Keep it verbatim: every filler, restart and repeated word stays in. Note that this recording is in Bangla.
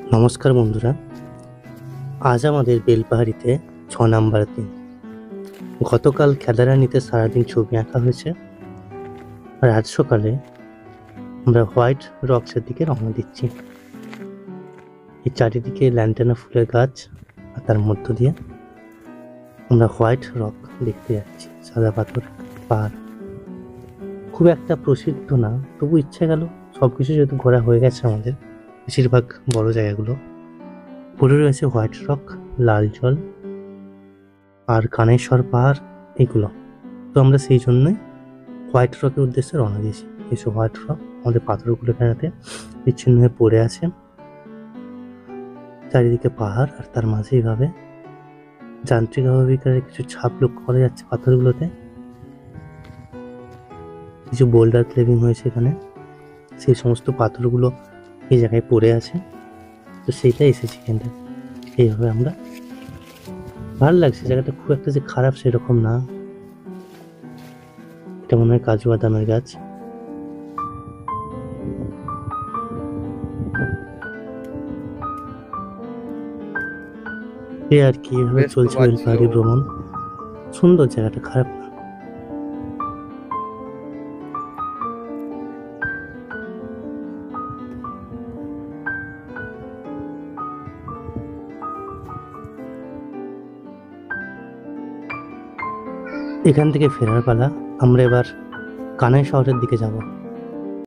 নমস্কার বন্ধুরা, আজ আমাদের বেলপাহাড়িতে ছ নাম্বার দিন। গতকাল খেদারানিতে সারাদিন ছবি আঁকা হয়েছে, আর আজ সকালে আমরা হোয়াইট রক্সের দিকে রওনা দিচ্ছি। এই চারিদিকে ল্যান্টেনা ফুলের গাছ, আর তার মধ্য দিয়ে আমরা হোয়াইট রক দেখতে যাচ্ছি। সাদা পাথর পাহাড় খুব একটা প্রসিদ্ধ না, তবু ইচ্ছে গেল সব কিছু যেহেতু ঘোরা হয়ে গেছে আমাদের, বেশিরভাগ বড় জায়গাগুলো পড়ে রয়েছে হোয়াইট রক, লাল জল আর কানেশ্বর পাহাড় এগুলো। তো আমরা সেই জন্যই হোয়াইট রকের উদ্দেশ্যে রওনা দিয়েছি। এইসব হোয়াইট রক আমাদের পাথরগুলো এখানেতে বিচ্ছিন্ন হয়ে পড়ে আছে, চারিদিকে পাহাড়, আর তার মাঝে এইভাবে যান্ত্রিক অভাবিকারের কিছু ছাপ লক্ষ্য করা যাচ্ছে পাথরগুলোতে। কিছু বোল্ডার ক্লেভিং হয়েছে এখানে, সেই সমস্ত পাথরগুলো এই জায়গায় পড়ে আছে। তো সেইটাই এসেছি এখানটা। এইভাবে আমরা, ভালো লাগছে জায়গাটা, খুব একটা যে খারাপ সেরকম না। এটা মনে হয় কাজু বাদামের গাছ। এই আর কি, এভাবে চলছে বেলপাহাড়ি ভ্রমণ। সুন্দর জায়গাটা, খারাপ না। এখান থেকে ফেরার পালা। আমরা এবার কানাই শহরের দিকে যাব।